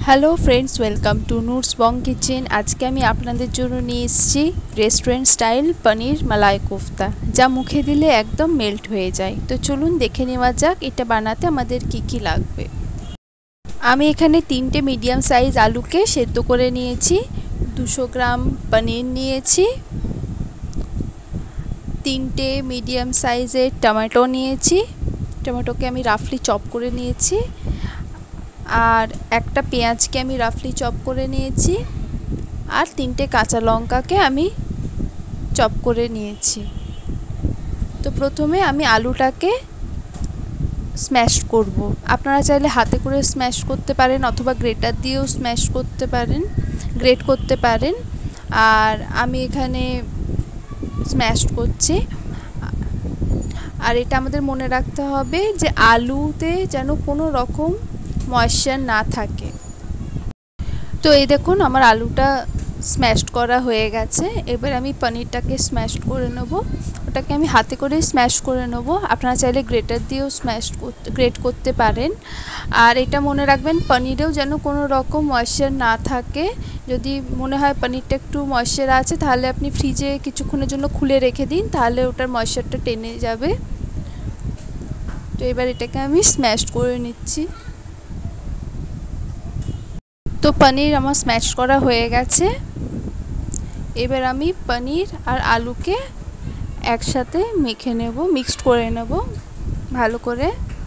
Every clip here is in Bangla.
Hello friends, welcome to Nuts Bong Kitchen. আজকে আমি আপনাদের জন্য নিয়ে এসেছি রেস্টুরেন্ট স্টাইল পনির মালাই কোফতা, যা মুখে দিলে একদম মেল্ট হয়ে যায়। তো চলুন দেখে নেওয়া যাক এটা বানাতে আমাদের কি কি লাগবে। আমি এখানে 3টে মিডিয়াম সাইজ আলুকে সেদ্ধ করে নিয়েছি, 200 গ্রাম পনির নিয়েছি, 3টে মিডিয়াম সাইজের টমেটো নিয়েছি, টমেটোকে আমি রাফলি চপ করে নিয়েছি, আর একটা পেঁয়াজকে আমি রাফলি চপ করে নিয়েছি, আর 3টে কাঁচা লঙ্কাকে আমি চপ করে নিয়েছি। তো প্রথমে আমি আলুটাকে স্ম্যাশ করব। আপনারা চাইলে হাতে করে স্ম্যাশ করতে পারেন অথবা গ্রেটার দিয়েও স্ম্যাশ করতে পারেন, গ্রেট করতে পারেন। আর আমি এখানে স্ম্যাশ করছি। আর এটা আমাদের মনে রাখতে হবে যে আলুতে যেন কোনো রকম ময়েশ্চার না থাকে। তো এই দেখুন আমার আলুটা স্ম্যাশ করা হয়ে গেছে। এবার আমি পনিরটাকে স্ম্যাশ করে নেব। ওটাকে আমি হাতে করে স্ম্যাশ করে নেব, আপনারা চাইলে গ্রেটার দিয়েও গ্রেট করতে পারেন। আর এটা মনে রাখবেন পনিরেও যেন কোনো রকম ময়েশ্চার না থাকে। যদি মনে হয় পনিরটা একটু ময়েশ্চার আছে, তাহলে আপনি ফ্রিজে কিছুক্ষণের জন্য খুলে রেখে দিন, তাহলে ওটার ময়েশ্চারটা টেনে যাবে। তো এবার এটাকে আমি স্ম্যাশ করে নিচ্ছি। তো পনির আমার স্ম্যাশ করা হয়ে গেছে। এবার আমি পনির আর আলুকে একসাথে মেখে নেব, মিক্সড করে নেব ভালো করে।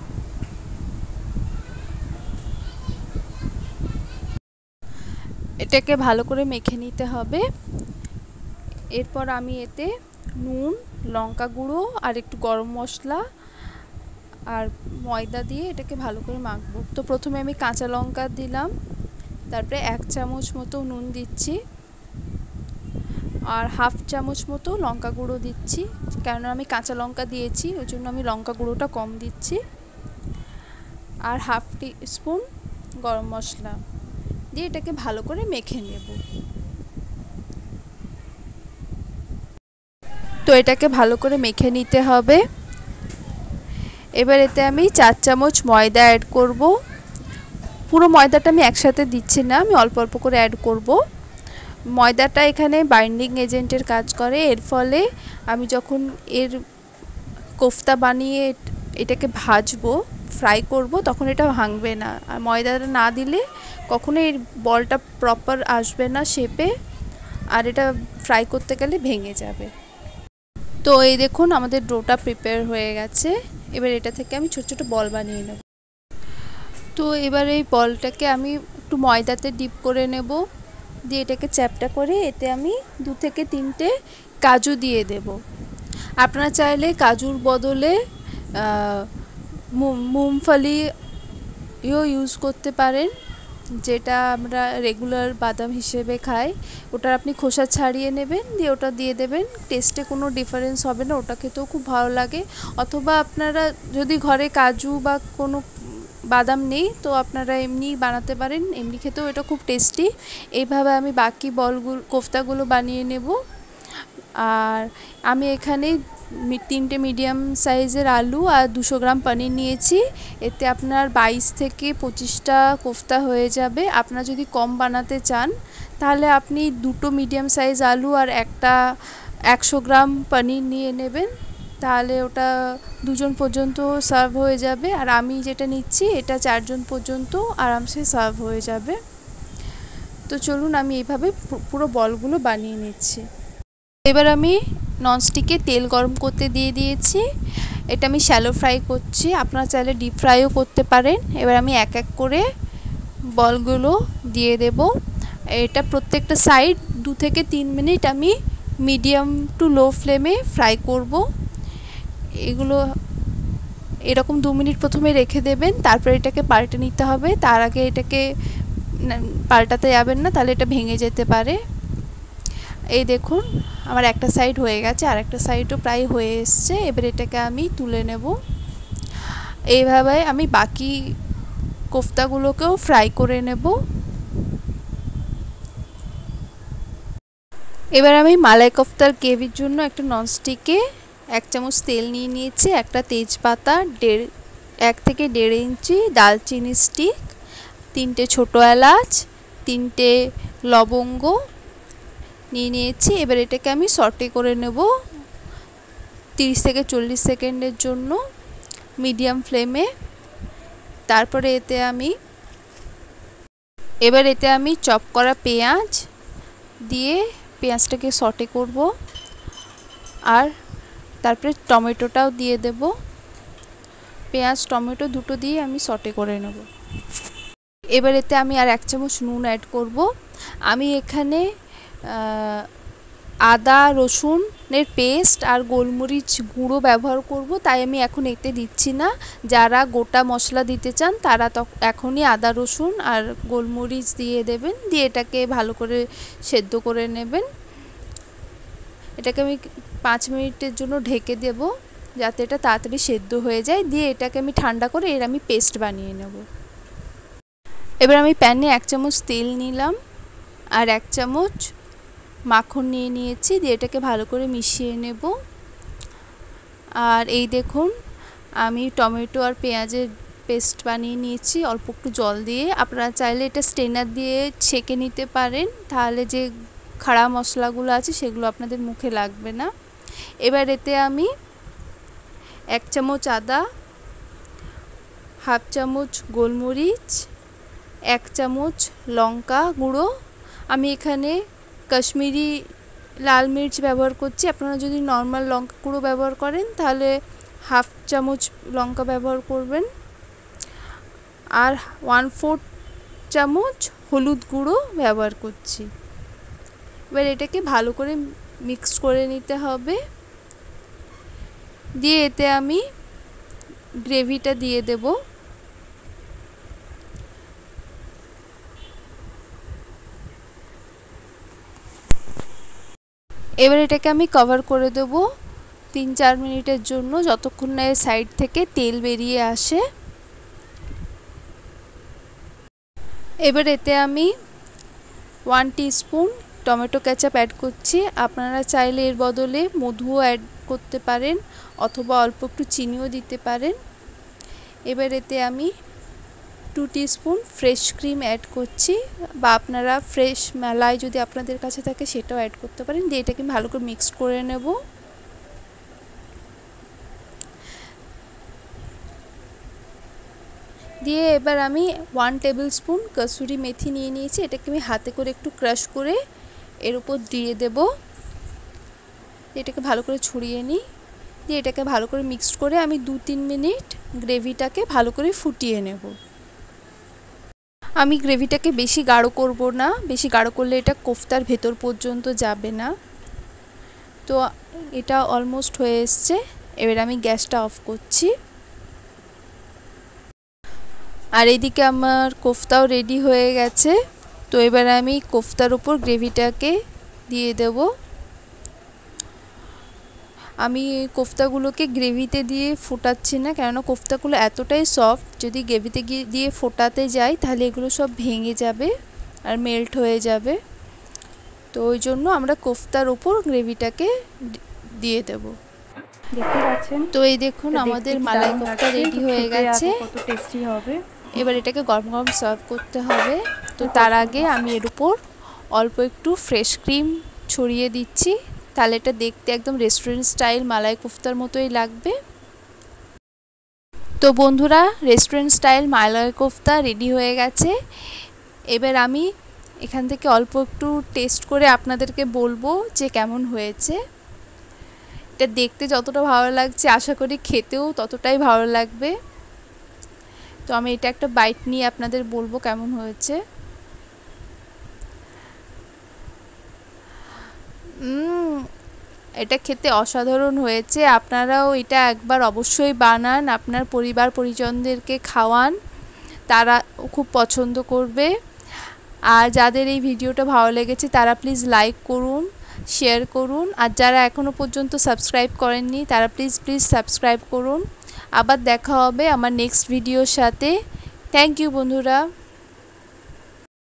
এটাকে ভালো করে মেখে নিতে হবে। এরপর আমি এতে নুন, লঙ্কা গুঁড়ো আর একটু গরম মশলা আর ময়দা দিয়ে এটাকে ভালো করে মাখবো। তো প্রথমে আমি কাঁচা লঙ্কা দিলাম, তারপরে 1 চামচ মতো নুন দিচ্ছি, আর হাফ চামচ মতো লঙ্কা গুঁড়ো দিচ্ছি। কেননা আমি কাঁচা লঙ্কা দিয়েছি, ওই জন্য আমি লঙ্কা গুঁড়োটা কম দিচ্ছি। আর হাফ টিস্পুন গরম মশলা দিয়ে এটাকে ভালো করে মেখে নেব। তো এটাকে ভালো করে মেখে নিতে হবে। এবার এতে আমি 4 চামচ ময়দা অ্যাড করব। পুরো ময়দাটা আমি একসাথে দিচ্ছি না, আমি অল্প অল্প করে অ্যাড করব। ময়দাটা এখানে বাইন্ডিং এজেন্টের কাজ করে। এর ফলে আমি যখন এর কোফতা বানিয়ে এটাকে ভাজবো, ফ্রাই করব, তখন এটা ভাঙবে না। আর ময়দাটা না দিলে কখনো এর বলটা প্রপার আসবে না শেপে, আর এটা ফ্রাই করতে গেলে ভেঙে যাবে। তো এই দেখুন আমাদের ডোটা প্রিপেয়ার হয়ে গেছে। এবার এটা থেকে আমি ছোট ছোট বল বানিয়ে নেব। তো এবার এই বলটাকে আমি একটু ময়দাতে ডিপ করে নেব, দিয়ে এটাকে চ্যাপটা করে এতে আমি 2 থেকে 3টে কাজু দিয়ে দেব। আপনারা চাইলে কাজুর বদলে মুংফলিও ইউজ করতে পারেন, যেটা আমরা রেগুলার বাদাম হিসেবে খাই। ওটার আপনি খোসা ছাড়িয়ে নেবেন, দিয়ে ওটা দিয়ে দেবেন। টেস্টে কোনো ডিফারেন্স হবে না, ওটা খেতেও খুব ভালো লাগে। অথবা আপনারা যদি ঘরে কাজু বা কোনো বাদাম নেই, তো আপনারা এমনি বানাতে পারেন, এমনি খেতেও এটা খুব টেস্টি। এইভাবে আমি বাকি কোফতাগুলো বানিয়ে নেব। আর আমি এখানে 3টে মিডিয়াম সাইজের আলু আর 200 গ্রাম পনির নিয়েছি। এতে আপনার 22 থেকে 25টা কোফতা হয়ে যাবে। আপনারা যদি কম বানাতে চান, তাহলে আপনি 2টো মিডিয়াম সাইজ আলু আর একটা 100 গ্রাম পনির নিয়ে নেবেন, তাহলে ওটা 2 জন পর্যন্ত সার্ভ হয়ে যাবে। আর আমি যেটা নিচ্ছি এটা 4 জন পর্যন্ত আরামসে সার্ভ হয়ে যাবে। তো চলুন আমি এইভাবে পুরো বলগুলো বানিয়ে নিচ্ছি। এবার আমি ননস্টিকে তেল গরম করতে দিয়ে দিয়েছি। এটা আমি শ্যালো ফ্রাই করছি, আপনারা চাইলে ডিপ ফ্রাইও করতে পারেন। এবার আমি এক এক করে বলগুলো দিয়ে দেব। এটা প্রত্যেকটা সাইড 2 থেকে 3 মিনিট আমি মিডিয়াম টু লো ফ্লেমে ফ্রাই করব। এগুলো এরকম 2 মিনিট প্রথমে রেখে দেবেন, তারপর এটাকে পাল্টে নিতে হবে। তার আগে এটাকে পাল্টাতে যাবেন না, তাহলে এটা ভেঙে যেতে পারে। এই দেখুন আমার একটা সাইড হয়ে গেছে, আর একটা সাইডও প্রায় হয়ে এসছে। এবার এটাকে আমি তুলে নেব। এইভাবে আমি বাকি কোফতাগুলোকেও ফ্রাই করে নেব। এবার আমি মালাই কোফতার গ্রেভির জন্য একটা ননস্টিকে 1 চামচ তেল নিয়ে নিয়েছি, একটা তেজপাতা, 1 থেকে 1.5 ইঞ্চি দালচিনি স্টিক, 3টে ছোটো এলাচ, 3টে লবঙ্গ নিয়ে নিয়েছি। এবার এটাকে আমি সটে করে নেব 30 থেকে 40 সেকেন্ডের জন্য মিডিয়াম ফ্লেমে। তারপরে এতে আমি চপ করা পেঁয়াজ দিয়ে পেঁয়াজটাকে সটে করব, আর তারপরে টমেটোটাও দিয়ে দেব। পেঁয়াজ টমেটো দুটো দিয়ে আমি সটে করে নেব। এবার এতে আমি আর 1 চামচ নুন অ্যাড করব। আমি এখানে আদা রসুনের পেস্ট আর গোলমরিচ গুঁড়ো ব্যবহার করব, তাই আমি এখন এতে দিচ্ছি না। যারা গোটা মশলা দিতে চান তারা এখনই আদা রসুন আর গোলমরিচ দিয়ে দেবেন, দিয়ে এটাকে ভালো করে সেদ্ধ করে নেবেন। এটাকে আমি 5 মিনিটের জন্য ঢেকে দেব, যাতে এটা তাড়াতাড়ি সেদ্ধ হয়ে যায়। দিয়ে এটাকে আমি ঠান্ডা করে আমি পেস্ট বানিয়ে নেব। এবার আমি প্যানে 1 চামচ তেল নিলাম আর 1 চামচ মাখন নিয়ে নিয়েছি, দিয়ে এটাকে ভালো করে মিশিয়ে নেব। আর এই দেখুন আমি টমেটো আর পেঁয়াজের পেস্ট বানিয়ে নিয়েছি অল্প একটু জল দিয়ে। আপনারা চাইলে এটা স্ট্রেনার দিয়ে ছেঁকে নিতে পারেন, তাহলে যে খাড়া মশলাগুলো আছে সেগুলো আপনাদের মুখে লাগবে না। এবার এতে আমি 1 চামচ আদা, হাফ চামচ গোলমরিচ, 1 চামচ লঙ্কা গুঁড়ো, আমি এখানে কাশ্মীরি লাল মির্চ ব্যবহার করছি। আপনারা যদি নর্মাল লঙ্কা গুঁড়ো ব্যবহার করেন তাহলে হাফ চামচ লঙ্কা ব্যবহার করবেন, আর 1/4 চামচ হলুদ গুঁড়ো ব্যবহার করছি। এবার এটাকে ভালো করে মিক্স করে নিতে হবে। দিয়ে এতে আমি গ্রেভিটা দিয়ে দেব। এবার এটাকে আমি কভার করে দেব 3-4 মিনিটের জন্য, যতক্ষণ না এর সাইড থেকে তেল বেরিয়ে আসে। এবার এতে আমি 1 টিস্পুন টমেটো কেচাপ অ্যাড করছি। আপনারা চাইলে এর বদলে মধুও অ্যাড করতে পারেন অথবা অল্প একটু চিনিও দিতে পারেন। এবার এতে আমি 2 টিস্পুন ফ্রেশ ক্রিম অ্যাড করছি, বা আপনারা ফ্রেশ মালাই যদি আপনাদের কাছে থাকে সেটাও অ্যাড করতে পারেন। দিয়ে এটাকে ভালো করে মিক্স করে নেব। দিয়ে এবার আমি 1 টেবিল স্পুন কসুরি মেথি নিয়ে নিয়েছি, এটাকে আমি হাতে করে একটু ক্রাশ করে এর উপর দিয়ে দেব। এটাকে ভালো করে ছড়িয়ে নিই, দিয়ে এটাকে ভালো করে মিক্স করে আমি 2-3 মিনিট গ্রেভিটাকে ভালো করে ফুটিয়ে নেব। আমি গ্রেভিটাকে বেশি গাঢ় করব না, বেশি গাঢ় করলে এটা কোফতার ভেতর পর্যন্ত যাবে না। তো এটা অলমোস্ট হয়ে এসছে। এবার আমি গ্যাসটা অফ করছি। আর এদিকে আমার কোফতাও রেডি হয়ে গেছে। তো এবার আমি কোফতার উপর গ্রেভিটাকে দিয়ে দেব। আমি কোফতাগুলোকে গ্রেভিতে দিয়ে ফোটাচ্ছি না, কেননা কোফতাগুলো এতটাই সফট, যদি গ্রেভিতে দিয়ে ফোটাতে যাই তাহলে এগুলো সব ভেঙে যাবে আর মেল্ট হয়ে যাবে। তো ওই জন্য আমরা কোফতার উপর গ্রেভিটাকে দিয়ে দেব। দেখতে পাচ্ছেন, তো এই দেখুন আমাদের মালাই কোফতা রেডি হয়ে গেছে। কত টেস্টি হবে। এবার এটাকে গরম গরম সার্ভ করতে হবে। তো তার আগে আমি এর উপর অল্প একটু ফ্রেশ ক্রিম ছড়িয়ে দিচ্ছি, তাহলে এটা দেখতে একদম রেস্টুরেন্ট স্টাইল মালাই কোফতার মতোই লাগবে। তো বন্ধুরা, restaurant style malai kofta ready হয়ে গেছে। এবার আমি এখান থেকে অল্প একটু টেস্ট করে আপনাদেরকে বলবো যে কেমন হয়েছে। এটা দেখতে যতটা ভালো লাগছে আশা করি খেতেও ততটাই ভালো লাগবে। তো আমি এটা একটা বাইট নিয়ে আপনাদের বলবো কেমন হয়েছে। এটা খেতে অসাধারণ হয়েছে। আপনারাও এটা একবার অবশ্যই বানান, আপনার পরিবার পরিজনদেরকে খাওয়ান, তারা খুব পছন্দ করবে। আর যাদের এই ভিডিওটা ভালো লেগেছে তারা প্লিজ লাইক করুন, শেয়ার করুন, আর যারা এখনও পর্যন্ত সাবস্ক্রাইব করেননি তারা প্লিজ সাবস্ক্রাইব করুন। আবার দেখা হবে আমার নেক্সট ভিডিওর সাথে। থ্যাংক ইউ বন্ধুরা।